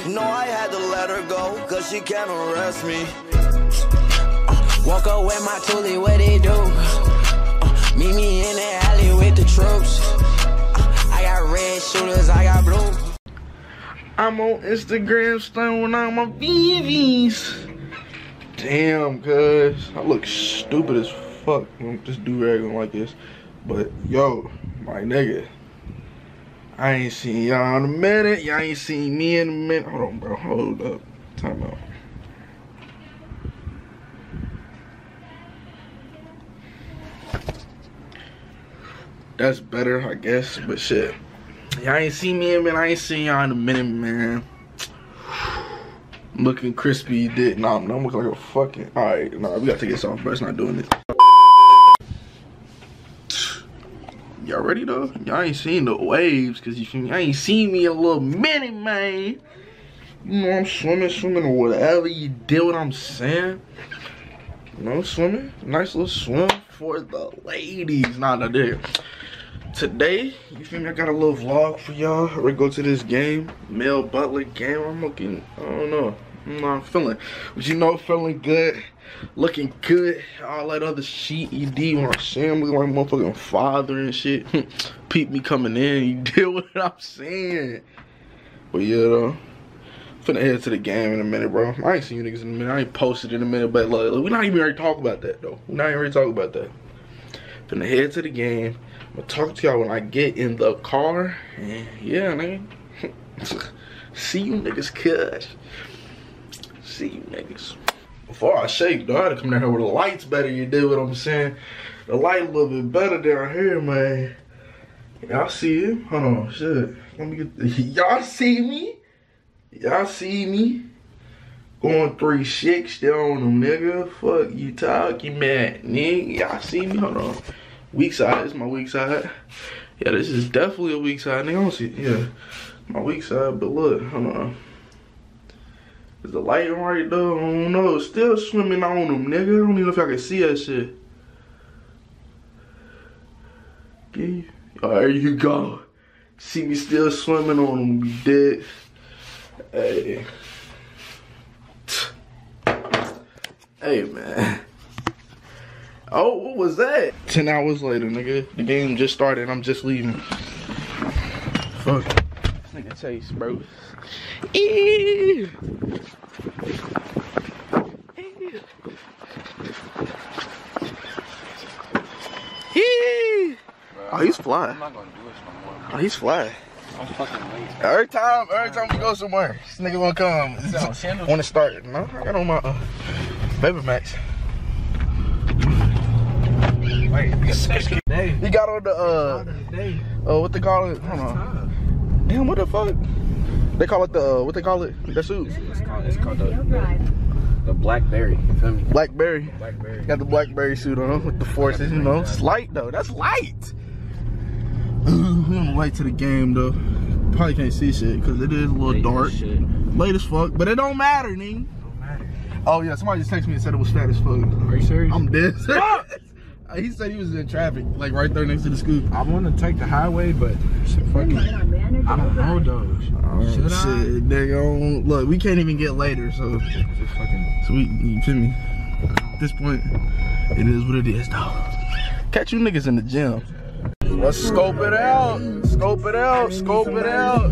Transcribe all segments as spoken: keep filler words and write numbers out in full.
You know I had to let her go, cause she can't arrest me. uh, Walk up with my toolie, what they do? uh, Meet me in the alley with the troops. uh, I got red shooters, I got blue. I'm on Instagram stunning on my V Vs. Damn, cuz I look stupid as fuck with this do-rag on like this. But yo, my nigga, I ain't seen y'all in a minute. Y'all ain't seen me in a minute. Hold on, bro. Hold up. Time out. That's better, I guess. But shit, y'all ain't seen me in a minute. I ain't seen y'all in a minute, man. Looking crispy, did nah, I'm looking like a fucking. All right, nah, we gotta take this off, bro. It's not doing it. Y'all ready though? Y'all ain't seen the waves, cause you feel me? I ain't seen me in a little minute, man. You know I'm swimming, swimming or whatever. You deal what I'm saying? You know, swimming, nice little swim for the ladies. Nah, not there. Today, you feel me? I got a little vlog for y'all. We're gonna go to this game, Mel Butler game. I'm looking, I don't know. I'm not feeling, but you know, feeling good, looking good, all that other shit you did when I see him looking like a motherfucking father and shit. Peep me coming in, you deal with what I'm saying. But yeah, though, finna head to the game in a minute, bro. I ain't seen you niggas in a minute. I ain't posted in a minute, but look, look, we not even ready to talk about that, though. We not even ready to talk about that. Finna head to the game. I'm gonna talk to y'all when I get in the car. And yeah, nigga. See you niggas, cuz. See you niggas. Before I shake, though, I had to come down here where the lights better. You do what I'm saying? The light a little bit better down here, man. Y'all see it? Hold on, shit. Let me get the. Y'all see me? Y'all see me? Going three sixty on them, nigga. Fuck you talking, man, nigga. Y'all see me? Hold on. Weak side. This is my weak side. Yeah, this is definitely a weak side, nigga. I don't see. Yeah, my weak side. But look, hold on. Is the light right though? I don't know. It's still swimming on them, nigga. I don't even know if y'all can see that shit. Okay. Oh, there you go. See me still swimming on them, be dead. Hey. Hey, man. Oh, what was that? Ten hours later, nigga. The game just started. I'm just leaving. Fuck. This nigga taste, bro. Eee. Eee. Oh, he's fly. I'm not gonna do this no more. Oh, he's fly. I'm fucking late. Every time, every time we go somewhere, this nigga wanna come. Wanna start? No, I got on my uh, Baby Max. Wait, you got on the uh, uh, what they call it? Hold on. Damn, what the fuck? They call it the uh, what they call it? The suit. It's called, it's called the, the, the Blackberry. You feel me? Blackberry. Blackberry. Got the Blackberry suit on with the forces. You know, it's light though. That's light. Ooh, we on the way to the game though. Probably can't see shit because it is a little dark. Late as fuck, but it don't matter, nigga. Don't matter. Oh yeah, somebody just texted me and said it was fat as fuck. Are you serious? I'm dead. He said he was in traffic, like right there next to the scoop. I want to take the highway, but shit, fucking, I don't know those. Oh, Should shit, I? Nigga, look, we can't even get later, so just fucking. So we, you feel me? At this point, it is what it is, though. Catch you niggas in the gym. Let's scope it out. Scope it out. Scope it out.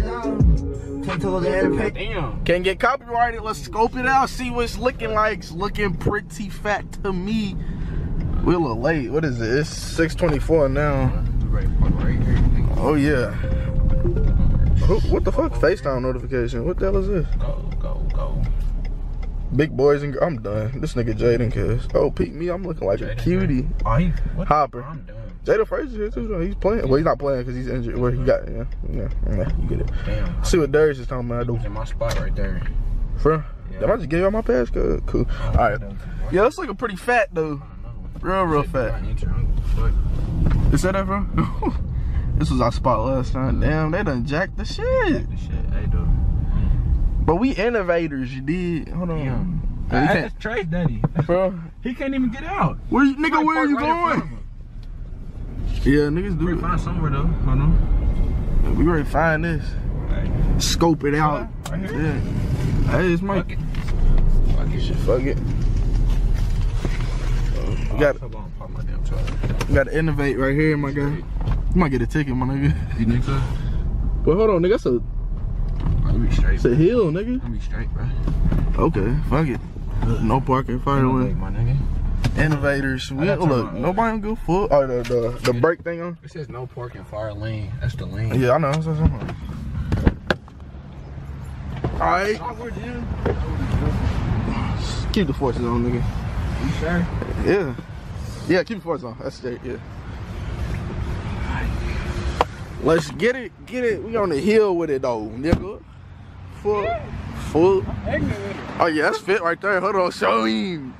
Damn. Can't get copyrighted. Let's scope it out. See what it's looking like. It's looking pretty fat to me. We're a little late. What is it? It's six twenty-four now. Oh yeah. Who, what the fuck? FaceTime notification. What the hell is this? Go, go, go. Big boys and I'm done. This nigga Jaden cuz. Oh, peep me. I'm looking like Jayden, a cutie. Oh, he, what? Hopper. I'm done. Jada Fraser's here too though. He's playing. Well, he's not playing because he's injured. Where he got, yeah, yeah, yeah, you get it. Damn. See what Darius is talking about. In my spot right there. For? Yeah. Did I just give y'all my passcode? Cool. Oh, all right. Yeah, that's looking pretty fat though. Real, real fat. You said that, bro? This was our spot last time. Damn, they done jacked the shit. Jack the shit, they do. But we innovators, you did. Hold on. Yeah. Yeah, that's Trey's daddy. Bro. He can't even get out. Where you, nigga, where are you right going? Yeah, niggas do. We find somewhere though. Hold on. Yeah, we ready to find this. Right. scope it out. Right here. Yeah. Hey, it's my. Fuck it. Fuck it, shit. Fuck it. We got, Hold on, pop my damn charger. we got to innovate right here, my guy. You might get a ticket, my nigga. You think so? But hold on, nigga. That's a, I'll be straight. it's a hill, nigga. I'll be straight, bro. Okay, fuck it. No parking, fire Innovate, lane. my nigga. Innovators. We, got look, time. nobody don't give a fuck. Oh, the, the, the brake thing on? It says no parking, fire lane. That's the lane. Yeah, I know. That's what I'm saying. Alright. Keep the forces on, nigga. You sure? Yeah. Yeah, keep the forces on. That's straight, yeah. Let's get it, get it. We on the hill with it though, nigga. Full, full. Oh yeah, that's fit right there. Hold on, show him.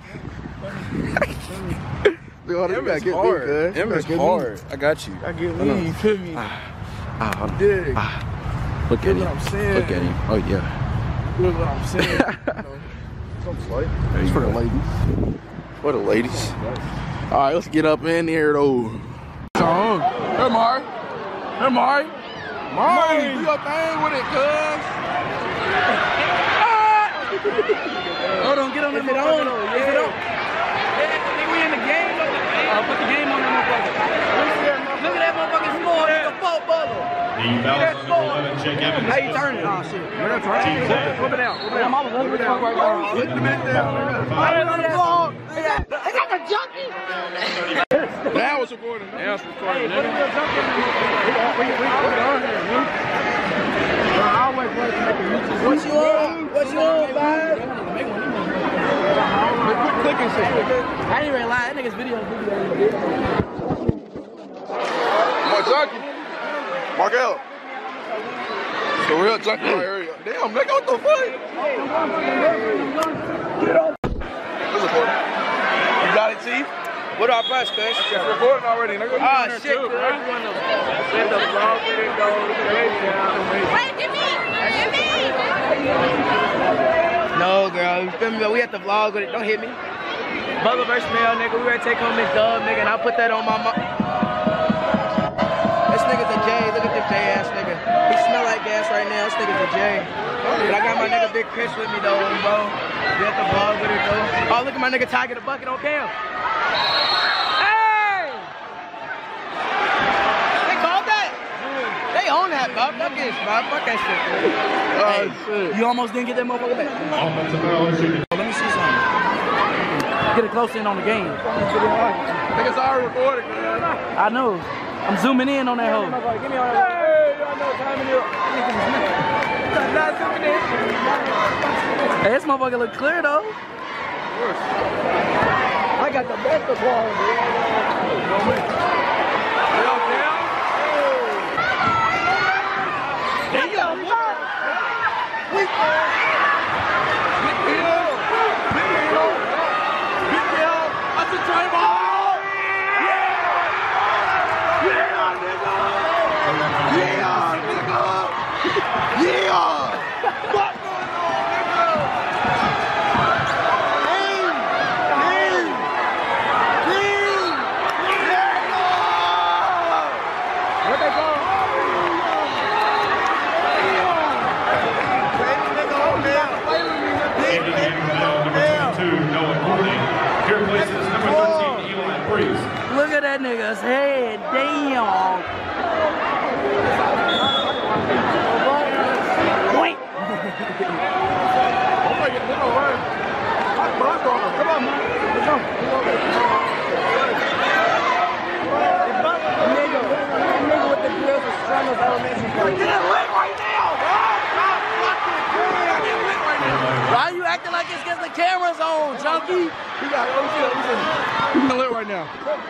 Look, M gotta is get hard. me, cuz. M is Get me. hard. I got you. I get me, you feel me? Ah, hold on. Dig. Ah, look Get at what him. I'm saying. Look at him. Oh yeah. Look what I'm saying. You know, something slight. It's for the ladies. For the ladies. All right, let's get up in here though. Song. Hey, Mari. Hey, Mari. Mari, do your thing with it, cuz. Hold on, get on the phone. Yeah. Is it on? Yeah, think we in the game? Uh, put the game on that motherfucker. Look at that motherfucking score. It's a footballer. The balance on number eleven, Jake Evans. How you turn it? Oh, shit. We're not turning it. Whip it out. Whip it out. Mama, let's whip it out right now. Put the man down. They got the junkie. Now it's recording. Now it's recording. Put it in the junkie. We on here, man. I always want to make a YouTube. What you on? What you on, man? Quit clicking shit. I ain't even lie. That nigga's video. My junkie. Mark out. It's a real junkie right here. Damn, nigga, what the fuck? It's recording. You got it, Chief? What do I press, cuz? It's recording already, nigga. Ah, shit, cuz. Let the vlog let it go. Wait, Jimmy! Jimmy! No, girl. You feel me? But we at the vlog with it. Don't hit me. Butler versus Mel, nigga. We ready to take home this dub, nigga. And I put that on my mom. This nigga's a J. Look at the J ass nigga. He smell like gas right now. This nigga's a J. But I got my nigga Big Chris with me, though, bro. We at the vlog with it, though. Oh, look at my nigga Tiger the Bucket on cam. Hey! They called that? They own that, bro. Fuck this, bro. Fuck that shit, bro. Oh, shit. You almost didn't get that motherfucker back. Offensive foul, shooting. Let me see something. Get it close in on the game. Nigga's already recording, man. I know. I'm zooming in on that hoe. Give me all that. Hey, this motherfucker look clear though. I got the best of balls. There you go. That's a try ball! Yeah, nigga! Yeah! What's going on, nigga? Hey! Hey! Hey! Yeah! What they call? Into the game with foul number twenty-two, Noah Courtney. Here places number thirteen, Eli Priest. Look at that nigga's head. Damn. Wait. Come on, man. Let's go. Nigga, nigga with the grills is strong as elementary school. Get lit right now, dog! Get lit right now. Why are you acting like it's because the camera's on, junkie? You got it. Oh, shit. Listen. You can lit right now.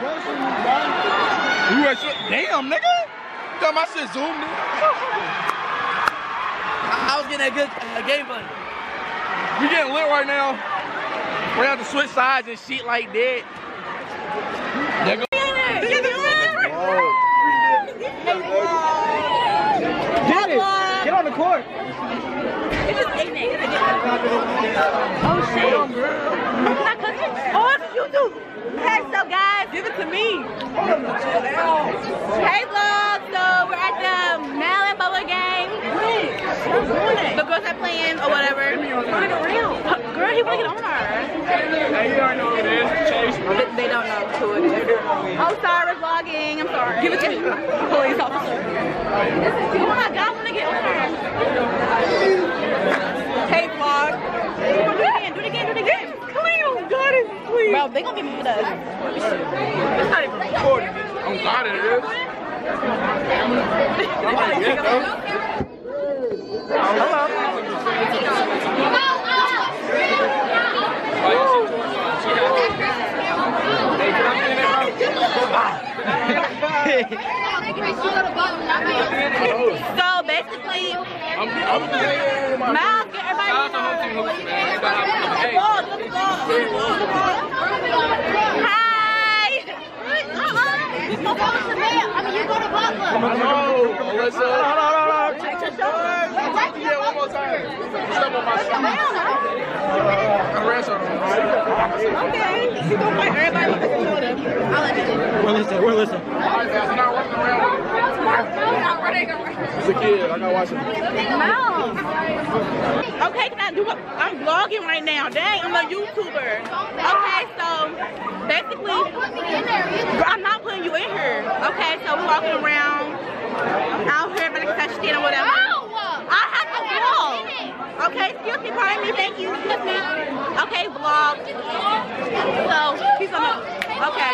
You ain't shit. Damn, nigga. Got my shit zoomed in. I was getting a good uh, game plan. We getting lit right now. We have to switch sides and shit like that. Nigga. Get it. Get on the court. It's just picnic. Oh shit. Oh, it's YouTube. Hey, so guys, give it to me. Hey vlog, so we're at the Mal and Bubba game. The girls are playing or whatever. Girl, he wanna get on her. Hey, you already know what it is. Chase. They, they don't know who it is. I'm sorry, vlogging. I'm sorry. Give it to me. Police officer. Oh my God, I wanna get on her. Hey, vlog. Do it again, do it again, do it again. Clem, got it, please. Bro, they gonna get me with us. It's not even recording. I'm glad it is. I'm like, yeah, So basically, Miles, get everybody. Hi. I mean, you go to Butler. Oh, Alyssa. Hold on, hold on. Take your shoulder. Yeah, one more time. Step on my shoulder. I ran something. Okay. You gonna fight everybody with your shoulder. I'll let you do it. We're listening. We're listening. I'm not running around. It's a kid. I gotta watch it. No. Okay, can I do what? I'm vlogging right now. Dang, I'm a YouTuber. Okay, so basically, I'm not putting you in here. Okay, so we're walking around out here, but touch skin or whatever. I have to vlog. Okay, excuse me, pardon me, thank you. Excuse me. Okay, vlog. So he's on the. Okay.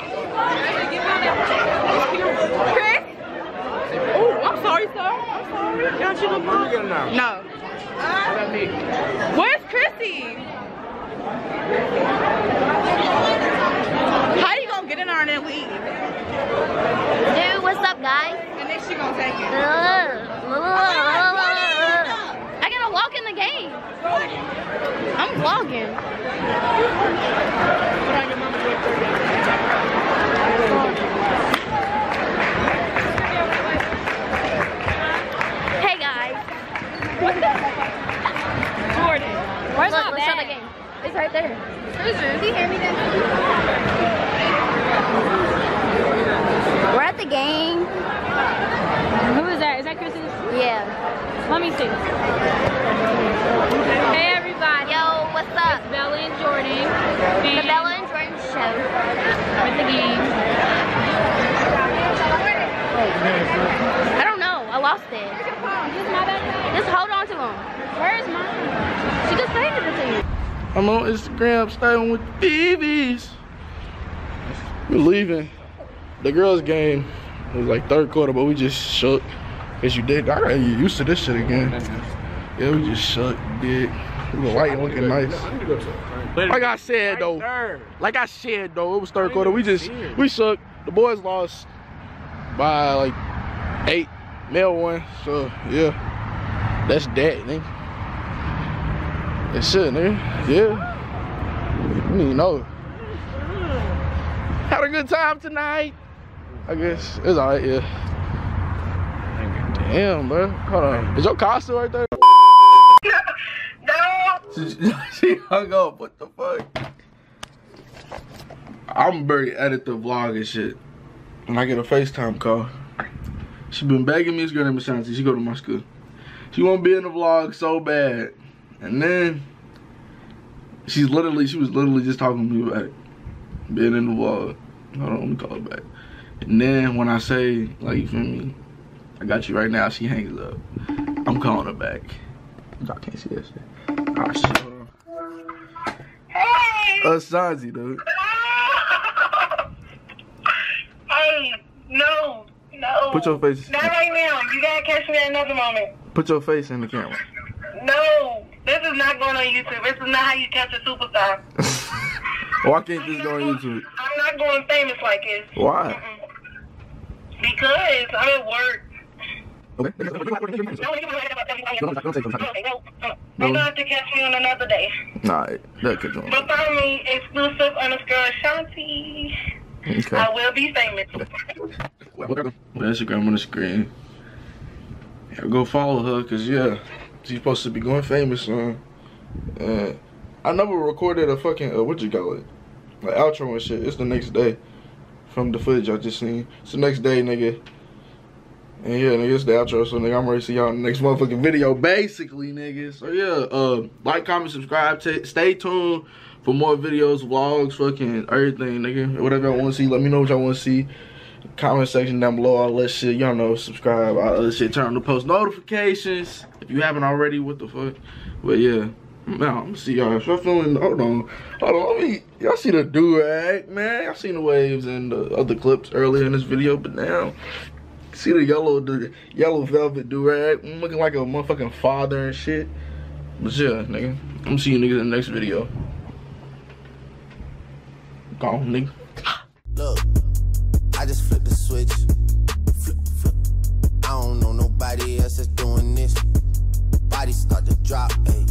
Chris. Oh, I'm sorry, sir. I'm sorry. Don't you look Let me get him now. No. Let me. Where's Chrissy? How you gonna get in there and then leave? Dude, what's up, guys? And then she gonna take it. I gotta walk in the game. I'm vlogging. Hey guys. Jordan. Where's Look, let's show the game. It's right there. Does he hear me then? We're at the game. Who is that? Is that Chris's? Yeah. Let me see. Hey everybody. Yo, what's up? It's Bella and Jordan. The And Bella and Jordan show. with the game. I don't know. I lost it. Just hold on to him. Where's mine? She just handed it to you. I'm on Instagram staying with the babies. We're leaving. The girls' game was like third quarter, but we just shook. Cause you did. I gotta get used to this shit again. Yeah, we just shook, did. We were white and looking nice. Like I said though, like I said though, it was third quarter. We just, we shook. The boys lost by like eight, male one. So yeah, that's that, nigga. That's it, nigga. Yeah. You need to know. Had a good time tonight. I guess it's alright, yeah. Damn, bro. Hold on. Is your car still right there? No. She hung up. What the fuck? I'm very edit the vlog and shit. And I get a FaceTime call. She been begging me. This girl named Ashanti. She go to my school. She won't be in the vlog so bad. And then she's literally, she was literally just talking to me about it. Being in the vlog. Hold on, let me call her back. And then when I say, like, you feel me? I got you right now, she hangs up. I'm calling her back. Y'all can't see that shit. Ah, shit, hold on. Hey! Ashanti, dude. Hey, no, no. Put your face. Not right now. You gotta catch me at another moment. Put your face in the camera. No, this is not going on YouTube. This is not how you catch a superstar. Why can't this go on YouTube? I'm not going famous like this. Why? Mm-mm. Because I'm at work. Okay. No, no, no. You're gonna have to catch me on another day. Nah, that could go on. But follow me, exclusive underscore Ashanti. Okay. I will be famous. Well, Instagram on the screen. Yeah, go follow her, cause yeah, she's supposed to be going famous, son. Uh, I never recorded a fucking uh, what you call it, like outro and shit. It's the next day from the footage I just seen. It's the next day, nigga. And yeah, nigga, it's the outro, so nigga, I'm ready to see y'all in the next motherfucking video, basically, nigga. So yeah, uh, like, comment, subscribe, stay tuned for more videos, vlogs, fucking everything, nigga. Whatever y'all want to see, let me know what y'all want to see. Comment section down below, all that shit. Y'all know, subscribe, all that shit. Turn on the post notifications if you haven't already. What the fuck? But yeah, now I'm gonna see y'all. If y'all feeling, hold on, hold on. Let me. Y'all see the do-rag, man? Y'all seen the waves in the other clips earlier in this video, but now see the yellow, the yellow velvet do-rag. I'm looking like a motherfucking father and shit. But yeah, nigga, I'm gonna see you niggas in the next video. Go on, nigga. Look, I just flipped the switch. Flip, flip. I don't know nobody else that's doing this. Body start to drop, ayy.